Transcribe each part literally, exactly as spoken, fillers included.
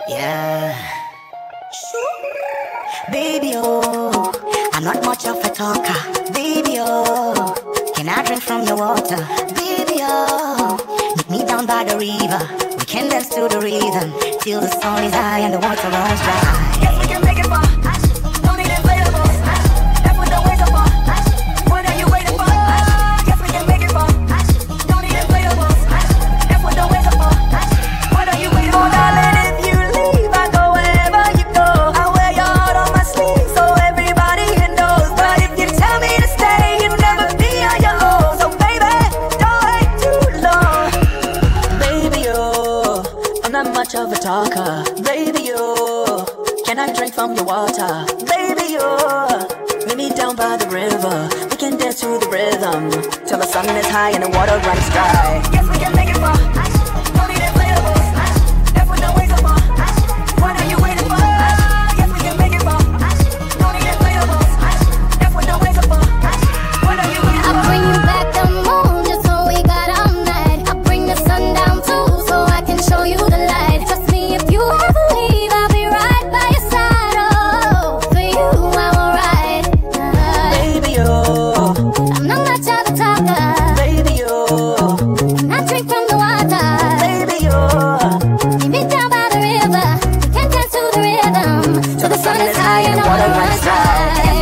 Yeah. Baby, oh, I'm not much of a talker. Baby, oh, can I drink from your water? Baby, oh, meet me down by the river. We can dance to the rhythm till the sun is high and the water runs dry. Yes, we can make it fun. Don't need inflatables. That's what the waves are for. What are you waiting for? Yes, we can make it fun. Don't need inflatables. That's what the waves are for. What are you waiting for? Darling, if you leave, I go wherever you go. I wear your heart on my sleeve so everybody here knows. But if you tell me to stay, you'll never be on your own. So baby, don't wait too long. Baby, oh, I'm not much of a talker. Baby, oh, can I drink from your water? Baby, oh, meet me down by the river. We can dance to the rhythm till the sun is high and the water runs dry. Yes, we can make it fun. Don't need inflatables. That's what the waves are for. What are you waiting for? Yes, we can make it fun. Don't need inflatables. That's what the waves are for. What are you waiting for? I'll bring you back the moon just so we got all night. I'll bring the sun down too so I can show you the light. Trust me, if you ever leave, I'll be right by your side. Oh, for you I will ride. Baby, oh, I'm not much of a talker. baby, oh, Can I drink from the water? baby, oh. Meet me down by the river. We can dance to the rhythm till the sun is high and the water runs dry.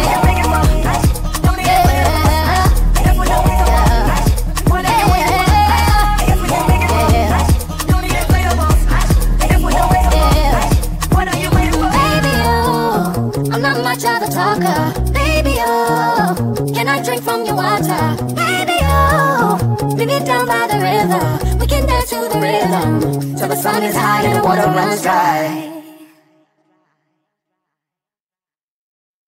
I'm not much of a talker. Baby, oh, can I drink from your water? Baby, oh, meet me down by the river. We can dance to the rhythm till the sun is high and the water runs dry.